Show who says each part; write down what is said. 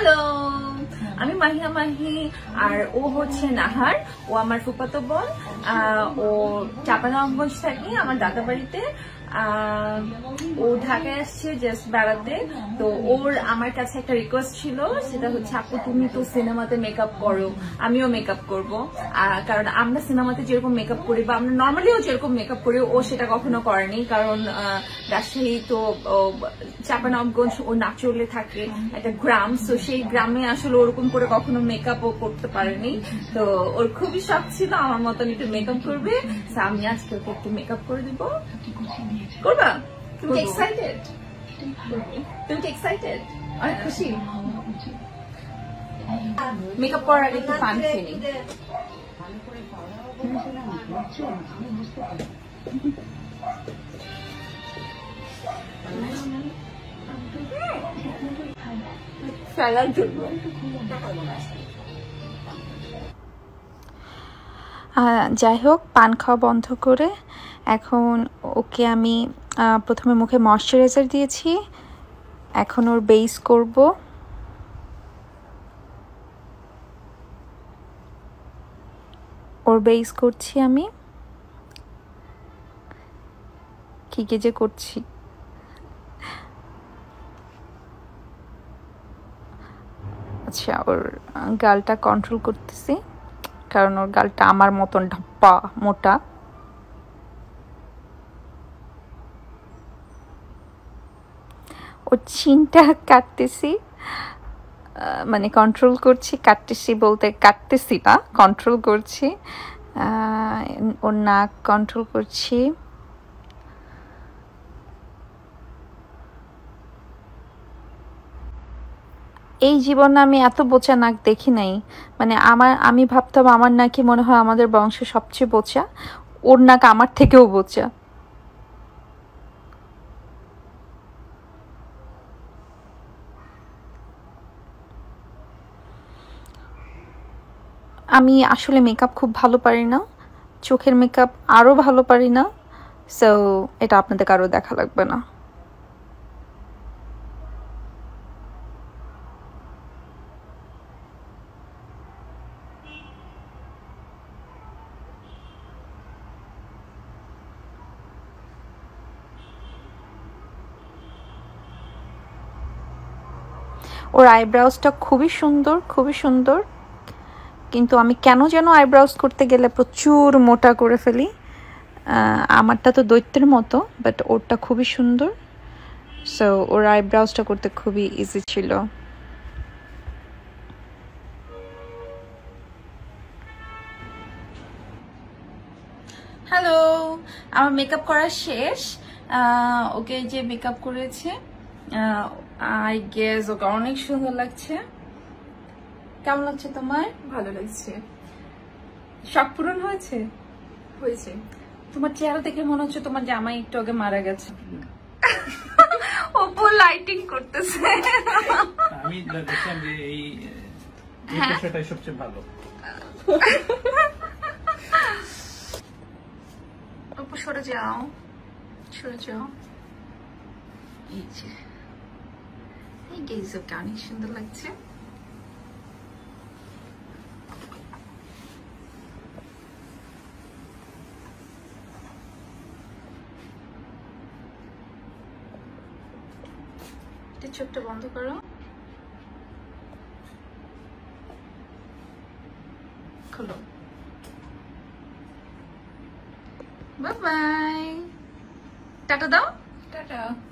Speaker 1: Hello, আমি মাহিয়া মাহি আর ও হচ্ছে নাহার। ও আমার ফুফাতো বোন। ও চাঁপাইনবাবগঞ্জ থাকে আমার দাদা বাড়িতে। ও ঢাকায় আসছে জাস্ট বেড়াতে। তো ওর আমার কাছে একটা রিকোয়েস্ট ছিল, সেটা হচ্ছে আপু তুমি তো সিনেমাতে মেকআপ করো, আমিও মেকআপ করব। কারণ আমরা সিনেমাতে যেরকম মেকআপ করি বা আমরা নর্মালিও যেরকম মেকআপ করি, ও সেটা কখনো করেনি। কারণ রাজশাহী তো চাঁপাইনবাবগঞ্জ ও নাচলে থাকে একটা গ্রাম, তো সেই গ্রামে আসলে ওরকম করে কখনো মেকআপ ও করতে পারেনি। তো ওর খুবই শখ ছিল আমার মতন একটু মেকআপ করবে। আমি আজকে ওকে একটু মেকআপ করে দিব। করবা? তুমি এক্সাইটেড? তুমি কি এক্সাইটেড? অনেক খুশি? মেকআপ করার আগে একটু পান খেয়ে নিই। ফেলার জন্য
Speaker 2: যাই হোক, পান খাওয়া বন্ধ করে এখন ওকে আমি প্রথমে মুখে ময়শ্চারাইজার দিয়েছি, এখন ওর বেস করব। ওর বেস করছি আমি, কি যে করছি। আচ্ছা, ওর গালটা কন্ট্রোল করতেছি কারণ ওর গালটা আমার মতন ঢাপ্পা মোটা। ওর চিনটা কাটতেছি, মানে কন্ট্রোল করছি। কাটতেছি বলতে কাটতেছি না, কন্ট্রোল করছি। ওর নাক কন্ট্রোল করছি। এই জীবনে আমি এত বোচা নাক দেখি নাই। মানে আমি ভাবতাম আমার নাকি মনে হয় আমাদের বংশে সবচেয়ে বোচা, ওর নাক আমার থেকেও বোচা। আমি আসলে মেকআপ খুব ভালো পারি না, চোখের মেকআপ আরও ভালো পারি না। সো এটা আপনাদের কারো দেখা লাগবে না। ওর আইব্রাউজটা খুবই সুন্দর, খুবই সুন্দর, কিন্তু আমি কেন যেন আইব্রাউজ করতে গেলে প্রচুর মোটা করে ফেলি। আমারটা তো দৈত্যের মতো, বাট ওরটা খুবই সুন্দর। সো ওর আইব্রাউজটা করতে খুবই ইজি ছিল।
Speaker 1: হ্যালো, আমার মেকআপ করা শেষ। ওকে যে মেকআপ করেছে, আই গেস ওকে অনেক সুন্দর লাগছে। কেমন লাগছে তোমার?
Speaker 3: ভালো লাগছে।
Speaker 1: শখ পূরণ হয়েছে?
Speaker 3: হয়েছে।
Speaker 1: তোমার চেহারা দেখে মনে হচ্ছে তোমার জামাই একটু আগে মারা গেছে। ওপো লাইটিং করতেছে।
Speaker 4: আমি দেখলাম যে এই পেশাটাই সবচেয়ে ভালো।
Speaker 1: ওপো সরে যাও, সরে যাও। এই যে এই গেজ ওকে অনেক সুন্দর লাগছে। চোখটা বন্ধ করো, খোলো। বাই বাই, টাটা দাও।
Speaker 3: টাটা।